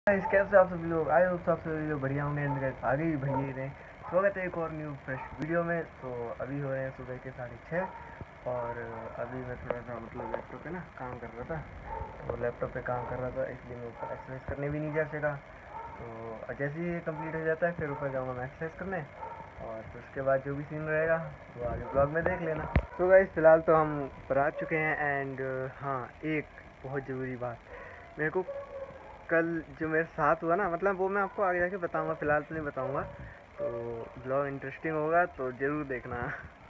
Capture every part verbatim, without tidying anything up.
इस कैब से आप सभी लोग आए हो, सब सभी लोग बढ़िया होंगे एंड गाइस आगे भी बढ़िया ही रहे। स्वागत है एक और न्यू फ्रेश वीडियो में। तो अभी हो रहे हैं सुबह के साढ़े छः और अभी मैं थोड़ा सा मतलब लैपटॉप पे ना काम कर रहा था। तो लैपटॉप पे काम कर रहा था इसलिए मैं ऊपर एक्सरसाइज करने भी नहीं जा सका। तो जैसे ही ये कम्प्लीट हो जाता है फिर ऊपर जाऊँगा मैं एक्सरसाइज करने और फिर उसके बाद जो भी सीन रहेगा वो आगे ब्लॉग में देख लेना। तो गाइस फिलहाल तो हम ऊपर आ चुके हैं एंड हाँ, एक बहुत ज़रूरी बात मेरे को कल जो मेरे साथ हुआ ना, मतलब वो मैं आपको आगे जाके बताऊंगा, फिलहाल तो नहीं बताऊंगा। तो ब्लॉग इंटरेस्टिंग होगा तो ज़रूर देखना।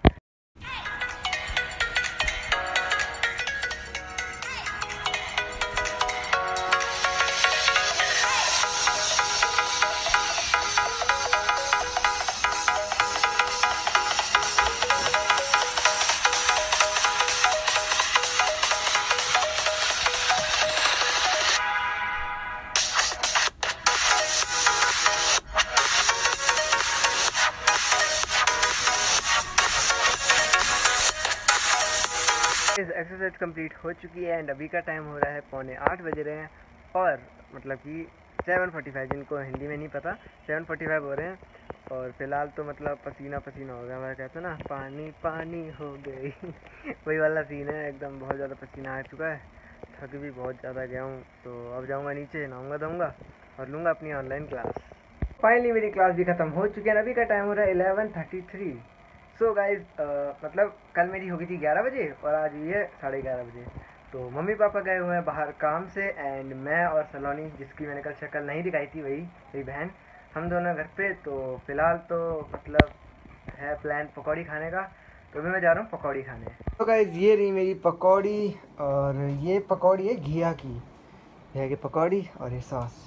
एक्सरसाइज कंप्लीट हो चुकी है एंड अभी का टाइम हो रहा है पौने आठ बज रहे हैं और मतलब कि सेवन फोर्टी फाइव, जिनको हिंदी में नहीं पता सेवन फोर्टी फाइव हो रहे हैं। और फिलहाल तो मतलब पसीना पसीना हो गया, मैं कहता ना पानी पानी हो गई वही वाला सीन है एकदम। बहुत ज़्यादा पसीना आ चुका है, थक भी बहुत ज़्यादा गया हूँ। तो अब जाऊँगा नीचे, नहाऊँगा धोऊँगा और लूँगा अपनी ऑनलाइन क्लास। फाइनली मेरी क्लास भी ख़त्म हो चुकी है, अभी का टाइम हो रहा है eleven thirty three. So guys मतलब कल मेरी हो गई थी ग्यारह बजे और आज हुई है साढ़े ग्यारह बजे। तो मम्मी पापा गए हुए हैं बाहर काम से एंड मैं और सलोनी, जिसकी मैंने कल शक्ल नहीं दिखाई थी, वही मेरी बहन, हम दोनों घर पे। तो फिलहाल तो मतलब है प्लान पकौड़ी खाने का, तो अभी मैं जा रहा हूँ पकौड़ी खाने। तो गाइज ये रही मेरी पकौड़ी और ये पकौड़ी है घिया की, घिया की पकौड़ी और ये सॉस।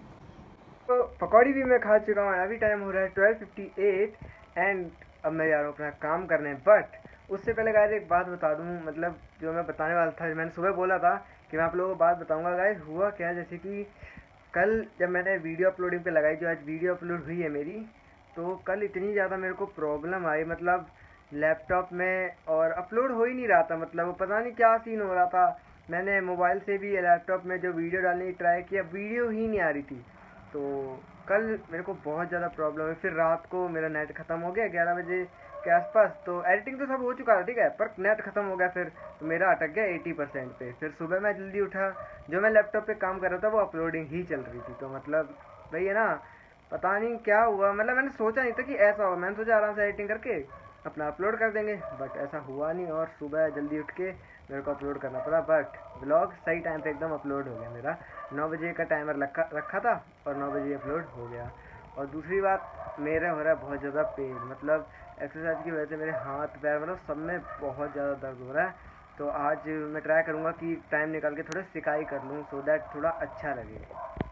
तो पकौड़ी भी मैं खा चुका हूँ, अभी टाइम हो रहा है ट्वेल्व फिफ्टी एट एंड अब मैं जा रहा हूँ अपना काम करने। बट उससे पहले गाइस एक बात बता दूँ, मतलब जो मैं बताने वाला था, मैंने सुबह बोला था कि मैं आप लोगों को बात बताऊँगा। गाइस हुआ क्या, जैसे कि कल जब मैंने वीडियो अपलोडिंग पे लगाई, जो आज वीडियो अपलोड हुई है मेरी, तो कल इतनी ज़्यादा मेरे को प्रॉब्लम आई, मतलब लैपटॉप में और अपलोड हो ही नहीं रहा था। मतलब वो पता नहीं क्या सीन हो रहा था। मैंने मोबाइल से भी लैपटॉप में जो वीडियो डालने की ट्राई किया, वीडियो ही नहीं आ रही थी। तो कल मेरे को बहुत ज़्यादा प्रॉब्लम है। फिर रात को मेरा नेट ख़त्म हो गया ग्यारह बजे के आसपास। तो एडिटिंग तो सब हो चुका था, ठीक है, पर नेट ख़त्म हो गया फिर, तो मेरा अटक गया एटी परसेंट पे। फिर सुबह मैं जल्दी उठा, जो मैं लैपटॉप पे काम कर रहा था वो अपलोडिंग ही चल रही थी। तो मतलब वही है ना, पता नहीं क्या हुआ। मतलब मैंने सोचा नहीं था कि ऐसा हो, मैंने सोचा आराम से एडिटिंग करके अपना अपलोड कर देंगे, बट ऐसा हुआ नहीं। और सुबह जल्दी उठ के मेरे को अपलोड करना पड़ा, बट ब्लॉग सही टाइम पे एकदम अपलोड हो गया। मेरा नौ बजे का टाइमर रखा रखा था और नौ बजे अपलोड हो गया। और दूसरी बात, मेरा हो रहा है बहुत ज़्यादा पेन, मतलब एक्सरसाइज की वजह से मेरे हाथ पैर मतलब सब में बहुत ज़्यादा दर्द हो रहा है। तो आज मैं ट्राई करूँगा कि टाइम निकाल के थोड़ा सिकाई कर लूँ, सो दैट थोड़ा अच्छा लगे।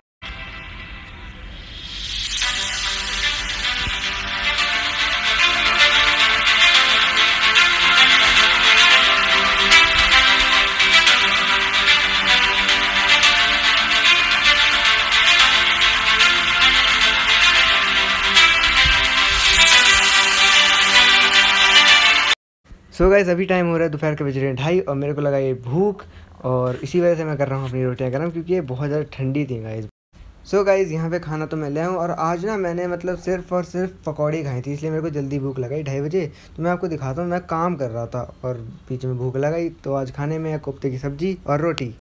सो गाइस अभी टाइम हो रहा है दोपहर के बज रहे हैं ढाई और मेरे को लगा ये भूख, और इसी वजह से मैं कर रहा हूँ अपनी रोटियां गर्म, क्योंकि ये बहुत ज़्यादा ठंडी थी गाइस। सो गाइस यहाँ पे खाना तो मैं ले आऊँ, और आज ना मैंने मतलब सिर्फ और सिर्फ पकौड़ी खाई थी, इसलिए मेरे को जल्दी भूख लगाई ढाई बजे। तो मैं आपको दिखाता हूँ, मैं काम कर रहा था और बीच में भूख लगाई। तो आज खाने में कोफ्ते की सब्जी और रोटी।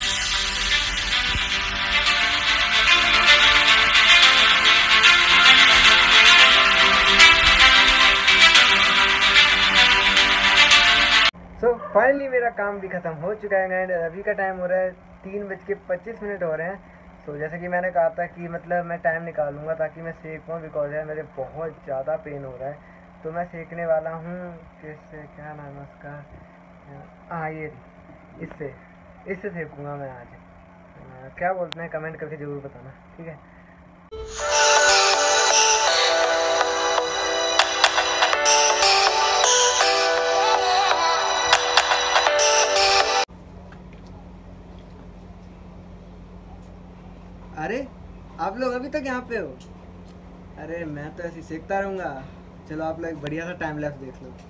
सो so, फाइनली मेरा काम भी ख़त्म हो चुका है एंड अभी का टाइम हो रहा है तीन बज के पच्चीस मिनट हो रहे हैं। सो so, जैसे कि मैंने कहा था कि मतलब मैं टाइम निकालूंगा ताकि मैं सेक पाऊँ, बिकॉज है मेरे बहुत ज़्यादा पेन हो रहा है। तो मैं सेकने वाला हूँ किससे, क्या नाम है उसका, हाँ ये इससे इससे सेकूँगा मैं आज। आ, क्या बोलते हैं कमेंट करके ज़रूर बताना, ठीक है। अरे आप लोग अभी तक यहाँ पे हो? अरे मैं तो ऐसे सीखता रहूँगा। चलो आप लोग बढ़िया सा टाइम लैप्स देख लो।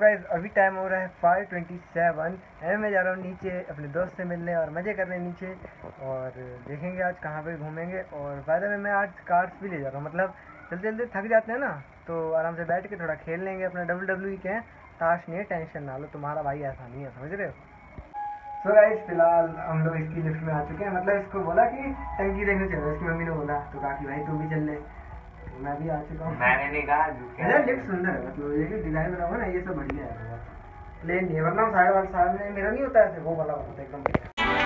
गाइस अभी टाइम हो रहा है फाइव ट्वेंटी सेवन एंड मैं जा रहा हूँ नीचे अपने दोस्त से मिलने और मज़े करने नीचे, और देखेंगे आज कहाँ पे घूमेंगे। और फायदा में मैं आज कार्ड्स भी ले जा रहा हूँ, मतलब जल्दी जल्दी थक जाते हैं ना तो आराम से बैठ के थोड़ा खेल लेंगे। अपना डब्ल्यू डब्ल्यू ई के हैं, ताश नहीं है, टेंशन ना लो, तुम्हारा भाई ऐसा नहीं है, समझ रहे हो। सो गाइस फिलहाल हम लोग इसकी लिफ्ट में आ चुके हैं, मतलब इसको बोला कि टंकी देखने चलो, इसकी मम्मी ने बोला तो कहा कि भाई तू भी चल ले, तो मैं भी आ चुका हूँ। मैंने नहीं कहा यार लिफ्ट सुंदर है, मतलब ये कि डिजाइन बना हुआ ना ये सब बढ़िया है, प्लेन नहीं है, वरना साइड वाले साइड में मेरा नहीं होता ऐसे, वो वाला होता है एकदम।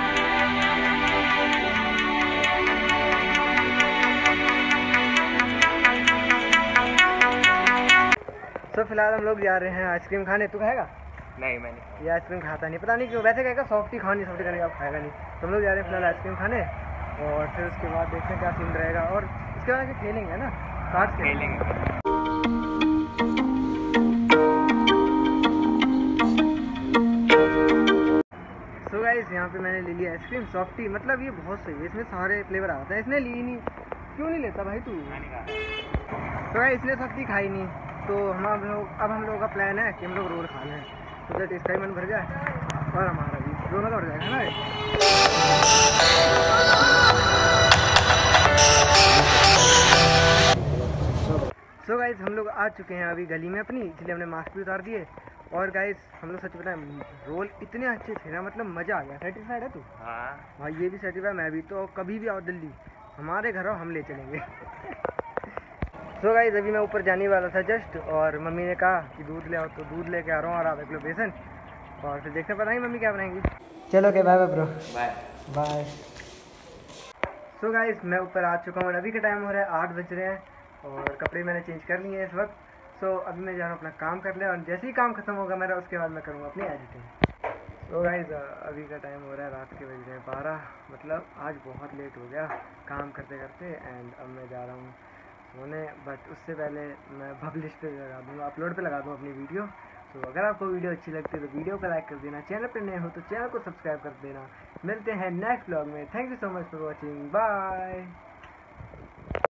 तो so, फिलहाल हम लोग जा रहे हैं आइसक्रीम खाने। तू खाएगा? नहीं मैंने ये आइसक्रीम खाता नहीं, पता नहीं क्यों, वैसे कहेगा सॉफ्टी खानी सॉफ्टी खाने, आप खाएगा नहीं। तो हम लोग जा रहे हैं फिलहाल आइसक्रीम खाने, और फिर उसके बाद देखते हैं क्या सीन रहेगा, और इसके बाद फिर खेलेंगे ना, कार्ड्स खेलेंगे। सो गाइस यहाँ पे मैंने ले लिया आइसक्रीम सॉफ्टी, मतलब ये बहुत सही है, इसमें सारे फ्लेवर आते हैं। इसने ली नहीं, क्यों नहीं लेता भाई तू? तो भाई इसने सॉफ्टी खाई नहीं, तो हम हम लोग अब हम लोगों का प्लान है कि हम लोग रोल खा लें, तो दैट इसका ही मन भर जाए और हमारा भी दोनों का भर जाएगा ना। सो गाइस हम लोग आ चुके हैं अभी गली में अपनी, इसलिए हमने मास्क भी उतार दिए। और गाइस हम लोग सच बताएं, रोल इतने अच्छे थे ना, मतलब मज़ा आ गया। सेटिस्फाइड है तू? हाँ भाई ये भी सेटिस्फाइड, मैं भी। तो कभी भी आओ दिल्ली, हमारे घर आओ, हम ले चलेंगे। सो so गाइस अभी मैं ऊपर जाने वाला था जस्ट, और मम्मी ने कहा कि दूध ले आओ, तो दूध लेके आ रहा हूँ और आधा किलो बेसन, और फिर देखते पता नहीं मम्मी क्या बनाएंगी। चलो के bye bye bro, bye bye. So guys मैं ऊपर आ चुका हूँ, अभी का टाइम हो रहा है आठ बज रहे हैं, और कपड़े मैंने चेंज कर लिए हैं इस वक्त। सो so, अभी मैं जा रहा हूँ अपना काम कर ले, और जैसे ही काम खत्म होगा मेरा उसके बाद मैं करूँगा अपनी एडिटिंग। सो गाइस अभी का टाइम हो रहा है रात के बज रहे हैं बारह, मतलब आज बहुत लेट हो गया काम करते करते, एंड अब मैं जा रहा हूँ सोने। बट उससे पहले मैं पब्लिश पे लगा दूँगा, अपलोड पे लगा दूँ अपनी वीडियो। तो अगर आपको वीडियो अच्छी लगती है तो वीडियो को लाइक कर देना, चैनल पर नए हो तो चैनल को सब्सक्राइब कर देना। मिलते हैं नेक्स्ट व्लॉग में, thank you so much for watching, bye.